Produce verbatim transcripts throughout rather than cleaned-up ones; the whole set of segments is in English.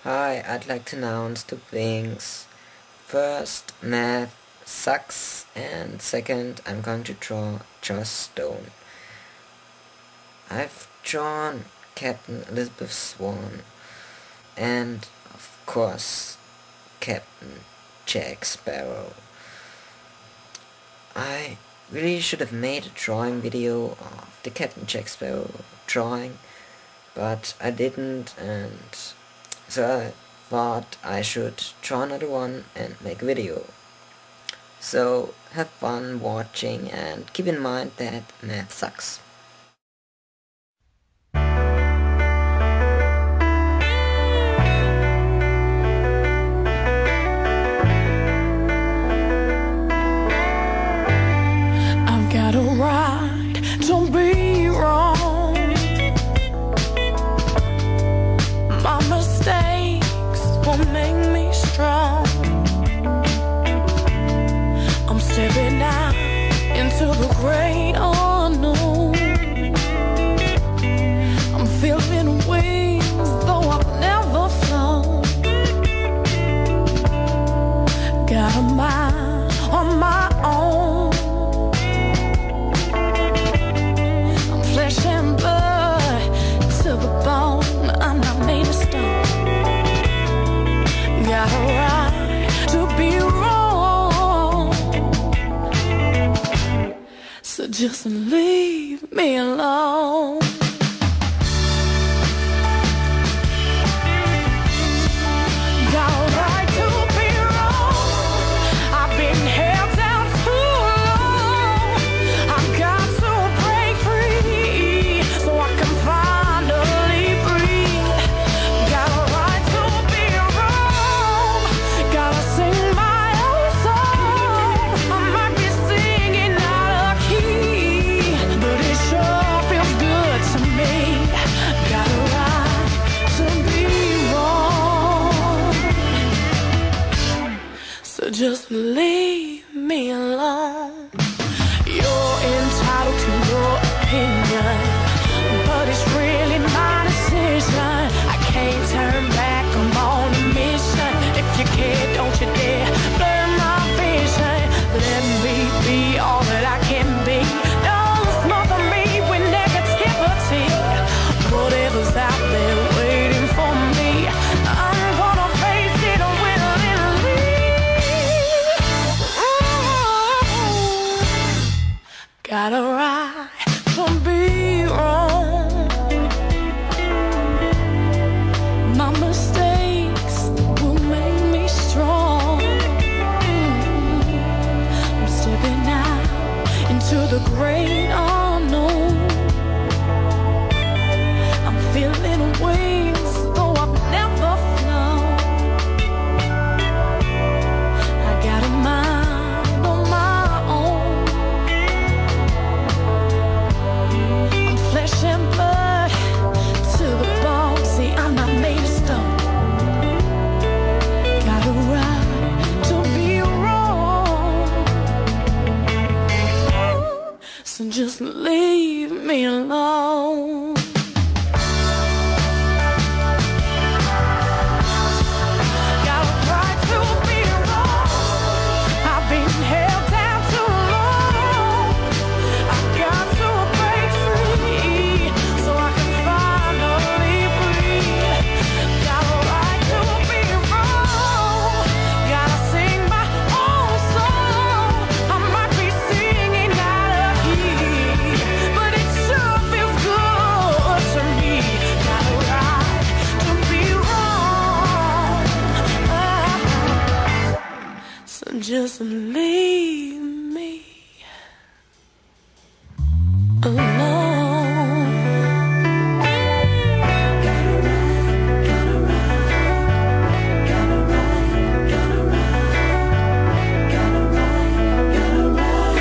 Hi, I'd like to announce two things. First, math sucks, and second, I'm going to draw Joss Stone. I've drawn Captain Elizabeth Swann, and of course, Captain Jack Sparrow. I really should have made a drawing video of the Captain Jack Sparrow drawing, but I didn't, and so I thought I should draw another one and make a video. So have fun watching and keep in mind that math sucks. I've got a right to be wrong. My mistakes will make me strong. I'm stepping out into the great unknown. I'm feeling wings though I've never flown. Got a mind on my own. I'm flesh and blood to the bone. I'm not made of stone. Got a right to be wrong, so just leave me alone. Got a right to be wrong. I've been held down too long. I've got to break free so I can finally breathe. Got a right to be wrong. Gotta sing my own song. I might be singing out of key, but it sure feels good to me. Got a right to be wrong, so just leave me alone. You're entitled to your opinion, but it's really my decision. I can't turn back, I'm on a mission. If you care, don't you dare blur my vision. Let me be all that I can be. Don't smother me with negativity. Whatever's out there waiting for me, I'm gonna face it willingly. Got a right to be wrong. My mistakes will make me strong. I'm stepping out into the great unknown. I'm feeling wings though I've never flown. I got a mind on my own. I'm flesh and blood to the bone. See, I'm not made of stone. Got a right to be wrong, so just leave me alone. Got a right to be wrong. I've been held down too long. I've got to break free so I can finally breathe. Got a right to be wrong. Gotta sing my own song. I might be singing out of key, but it sure feels good to me. Got a right to be wrong, so just leave me alone. Got a right, got a right, got a right, got a right, got a right, got a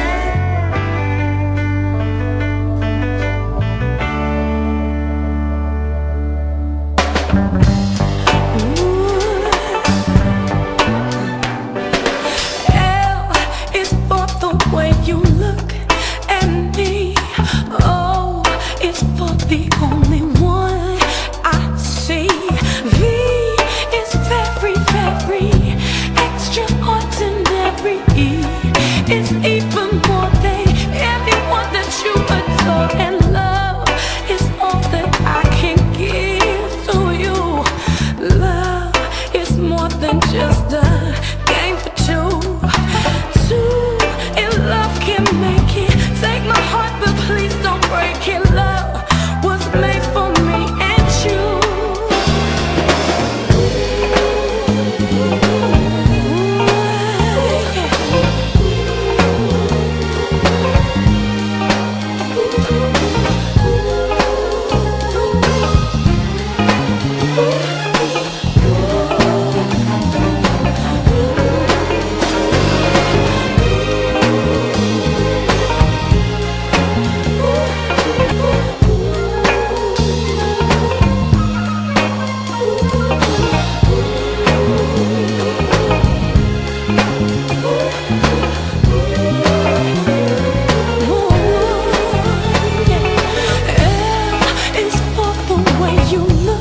right. Ooh. L is for the way you look at me. O is for the only one I see. V is L is for the way you look.